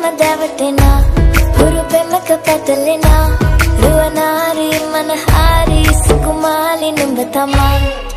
දැවටෙනා හුරු පෙමක පැටලෙනා රුවනාරි මනහාරි සුකුමාලි නුඹ තමා